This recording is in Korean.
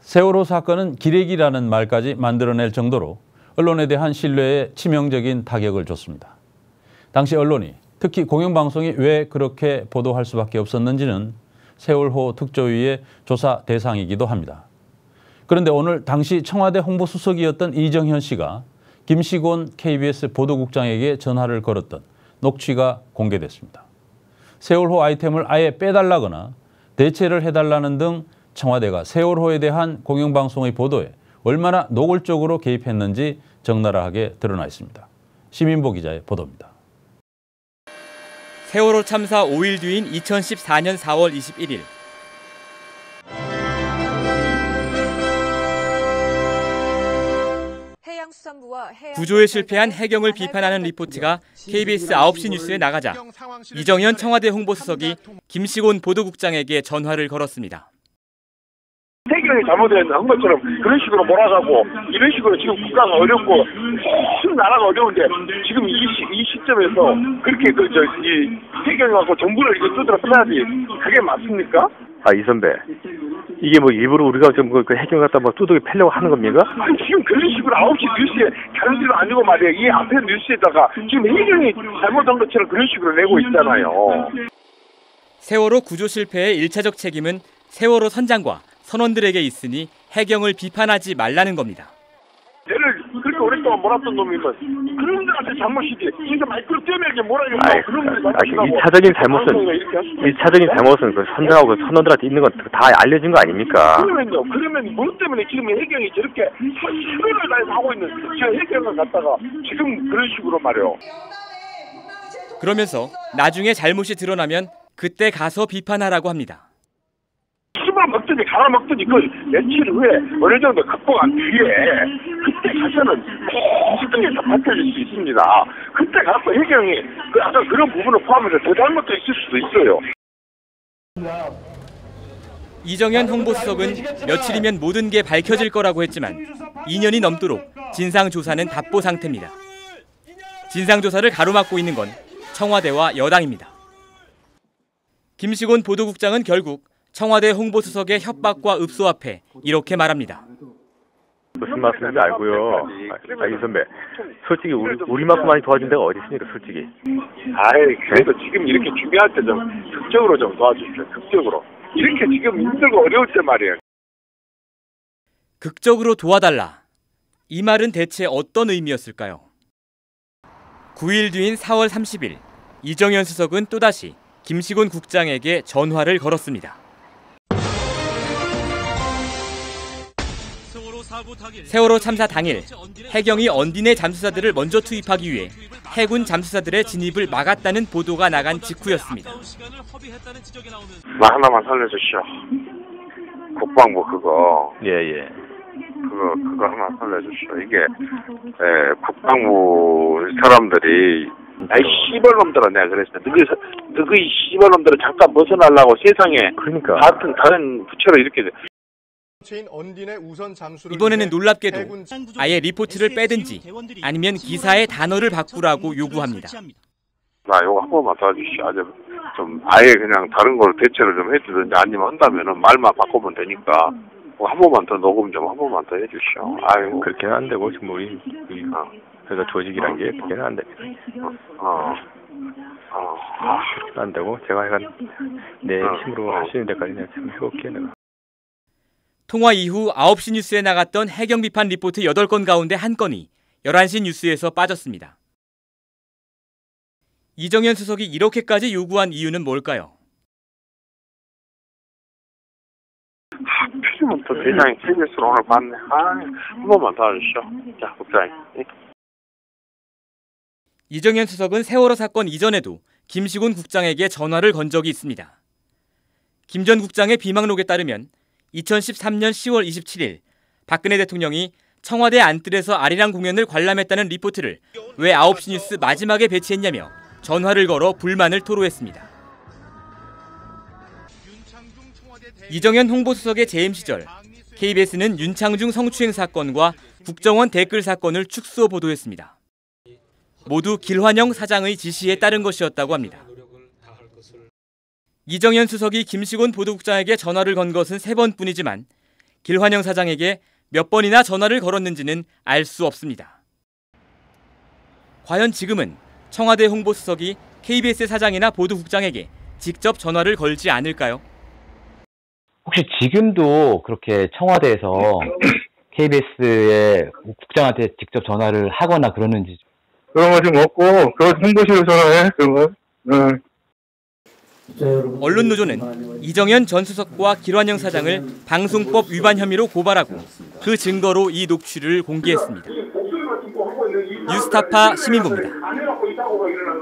세월호 사건은 기레기라는 말까지 만들어낼 정도로 언론에 대한 신뢰에 치명적인 타격을 줬습니다. 당시 언론이, 특히 공영방송이 왜 그렇게 보도할 수밖에 없었는지는 세월호 특조위의 조사 대상이기도 합니다. 그런데 오늘 당시 청와대 홍보수석이었던 이정현 씨가 김시곤 KBS 보도국장에게 전화를 걸었던 녹취가 공개됐습니다. 세월호 아이템을 아예 빼달라거나 대체를 해달라는 등 청와대가 세월호에 대한 공영방송의 보도에 얼마나 노골적으로 개입했는지 적나라하게 드러나 있습니다. 시민보 기자의 보도입니다. 세월호 참사 5일 뒤인 2014년 4월 21일. 구조에 실패한 해경을 비판하는 리포트가 KBS 9시 뉴스에 나가자 이정현 청와대 홍보수석이 김시곤 보도국장에게 전화를 걸었습니다. 해경이 잘못한 것처럼 그런 식으로 몰아가고 이런 식으로 지금 국가가 어렵고 나라가 어려운데 지금 이 시점에서 그렇게 이 해경하고 정부를 이거 두드려 패야지 그게 맞습니까? 이 선배, 이게 뭐 일부러 우리가 좀 그 해경 갖다 뭐 두들겨 패려고 하는 겁니까? 아니 지금 그런 식으로 9시 뉴스에 다른 데는 아니고 말이야. 이 앞에 뉴스에다가 지금 해경이 잘못한 것처럼 그런 식으로 내고 있잖아요. 세월호 구조 실패의 1차적 책임은 세월호 선장과 선원들에게 있으니 해경을 비판하지 말라는 겁니다. 얘를 그렇게 오랫동안 몰았던 놈이면 그런 데한테 잘못이지. 진짜 말끌 떼매게 몰아요. 그런 데 잘못이라고. 1차적인 잘못은 그 선장하고 그 선원들한테 있는 건 다 알려진 거 아닙니까? 그러면 뭐 때문에 지금 해경이 저렇게 최선을 다해서 하고 있는 저 해경을 갖다가 지금 그런 식으로 말이요. 그러면서 나중에 잘못이 드러나면 그때 가서 비판하라고 합니다. 먹더니 갈아먹더니 그 며칠 후에 어느 정도 극복한 뒤에 그때 가서는 모든 다 밝혀질 수 있습니다. 그때 가서 해경이 아까 그런 부분을 포함해서 더 잘못도 있을 수도 있어요. 이정현 홍보수석은 며칠이면 모든 게 밝혀질 거라고 했지만 2년이 넘도록 진상조사는 답보 상태입니다. 진상조사를 가로막고 있는 건 청와대와 여당입니다. 김시곤 보도국장은 결국 청와대 홍보수석의 협박과 읍소 앞에 이렇게 말합니다. 무슨 말씀인지 알고요. 이 선배, 솔직히 우리만큼 많이 도와준 데가 어디 있습니까, 솔직히? 그래도 지금 이렇게 준비할 때 좀 극적으로 좀 도와주십시오. 극적으로. 이렇게 지금 힘들고 어려울 때 말이에요. 극적으로 도와달라. 이 말은 대체 어떤 의미였을까요? 9일 뒤인 4월 30일, 이정현 수석은 또다시 김시곤 국장에게 전화를 걸었습니다. 세월호 참사 당일, 해경이 언딘의 잠수사들을 먼저 투입하기 위해 해군 잠수사들의 진입을 막았다는 보도가 나간 직후였습니다. 하나만 살려주시오. 국방부 그거. 예. 그거 하나 살려주시오. 이게 국방부 사람들이 씨발놈들아 내가 그랬어. 너희 씨발놈들은 잠깐 벗어나려고 세상에 그러니까 같은 다른 부처로 이렇게. 이번에는 놀랍게도 아예 리포트를 빼든지 아니면 기사의 단어를 바꾸라고 요구합니다. 나 이거 한 번만 도와주시오. 좀 아예 그냥 다른 걸 대체를 좀 해주든지 아니면 한다면은 말만 바꾸면 되니까 한 번만 더 녹음 좀 한 번만 더 해주시오. 아이고 그렇게는 안 되고 지금 우리 그래서 조직이란 게 그렇게는 안 됩니다. 안 되고 제가 약간 내 힘으로 할 수 있는 데까지 내가 좀 해볼게 내가. 통화 이후 9시 뉴스에 나갔던 해경 비판 리포트 8건 가운데 1건이 11시 뉴스에서 빠졌습니다. 이정현 수석이 이렇게까지 요구한 이유는 뭘까요? 필요면 또 대장이 KBS로 오늘 봤네. 한 번만 더 해주시오. 자, 국장님. 이정현 수석은 세월호 사건 이전에도 김시곤 국장에게 전화를 건 적이 있습니다. 김 전 국장의 비망록에 따르면 2013년 10월 27일 박근혜 대통령이 청와대 안뜰에서 아리랑 공연을 관람했다는 리포트를 왜 9시 뉴스 마지막에 배치했냐며 전화를 걸어 불만을 토로했습니다. 이정현 홍보수석의 재임 시절 KBS는 윤창중 성추행 사건과 국정원 댓글 사건을 축소 보도했습니다. 모두 길환영 사장의 지시에 따른 것이었다고 합니다. 이정현 수석이 김시곤 보도국장에게 전화를 건 것은 3번뿐이지만 길환영 사장에게 몇 번이나 전화를 걸었는지는 알 수 없습니다. 과연 지금은 청와대 홍보수석이 KBS 사장이나 보도국장에게 직접 전화를 걸지 않을까요? 혹시 지금도 그렇게 청와대에서 KBS의 국장한테 직접 전화를 하거나 그러는지. 그런 거 좀 없고, 그 홍보실에 전화해, 그런 거. 언론노조는 이정현 전 수석과 길환영 사장을 방송법 위반 혐의로 고발하고 그 증거로 이 녹취를 공개했습니다. 뉴스타파 시민보입니다.